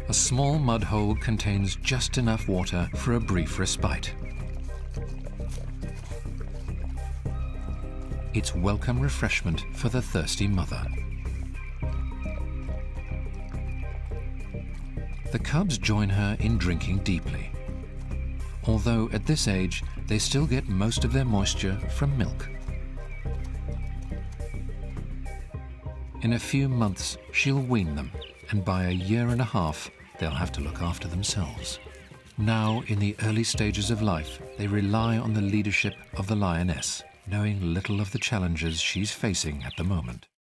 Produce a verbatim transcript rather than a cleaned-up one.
A small mud hole contains just enough water for a brief respite. It's welcome refreshment for the thirsty mother. The cubs join her in drinking deeply, although at this age they still get most of their moisture from milk. In a few months, she'll wean them, and by a year and a half, they'll have to look after themselves. Now, in the early stages of life, they rely on the leadership of the lioness, knowing little of the challenges she's facing at the moment.